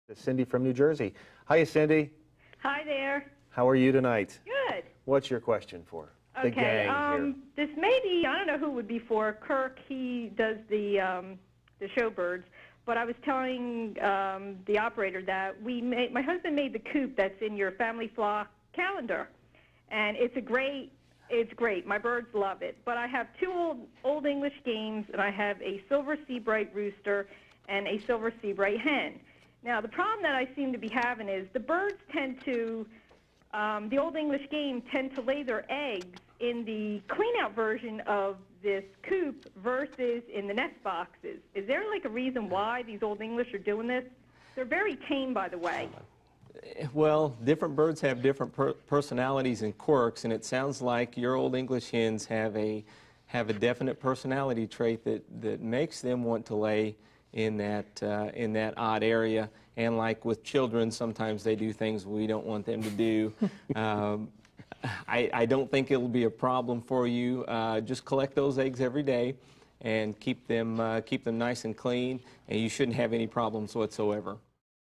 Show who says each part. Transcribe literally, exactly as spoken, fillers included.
Speaker 1: Cindy from New Jersey. Hiya, Cindy.
Speaker 2: Hi there.
Speaker 1: How are you tonight?
Speaker 2: Good.
Speaker 1: What's your question for the
Speaker 2: Okay.
Speaker 1: gang
Speaker 2: Um, this may be, I don't know who would be for. Kirk, he does the um, the showbirds. But I was telling um, the operator that we made, my husband made the coop that's in your family flock calendar. And it's a great, it's great. My birds love it. But I have two old, old English games, and I have a silver sea-bright rooster and a silver sea-bright hen. Now, the problem that I seem to be having is the birds tend to, um, the Old English game tend to lay their eggs in the clean-out version of this coop versus in the nest boxes. Is there, like, a reason why these Old English are doing this? They're very tame, by the way.
Speaker 3: Well, different birds have different per personalities and quirks, and it sounds like your Old English hens have a have a definite personality trait that that makes them want to lay in that uh, in that odd area. And like with children, sometimes they do things we don't want them to do. um, I, I don't think it'll be a problem for you. Uh, just collect those eggs every day and keep them uh, keep them nice and clean, and you shouldn't have any problems whatsoever.